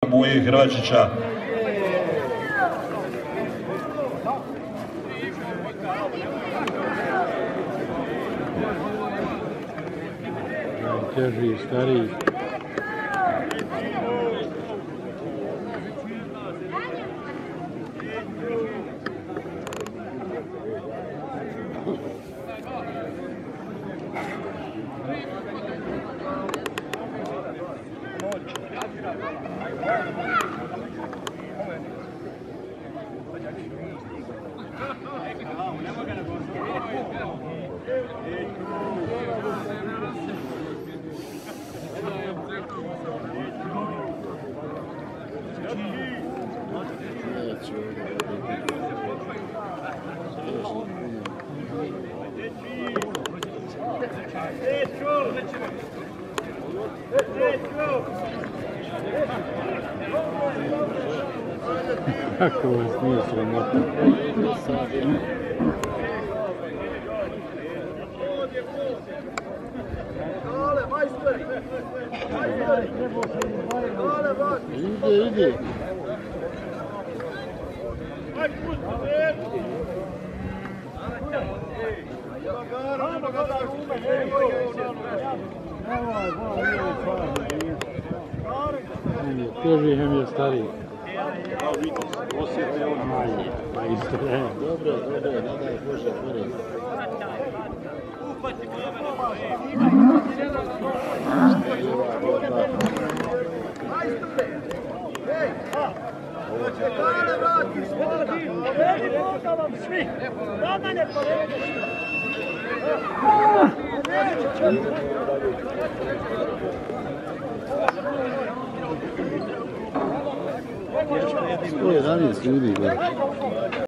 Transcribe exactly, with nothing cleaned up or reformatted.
Boje Hrvačića. Teži, stariji. Kako vas nije sramota? Ide, ide. Teži hem je stariji. Pa isto, ne. Dobro, dobro, ne daj Bože, gore. sto jedanaest ljudi gore.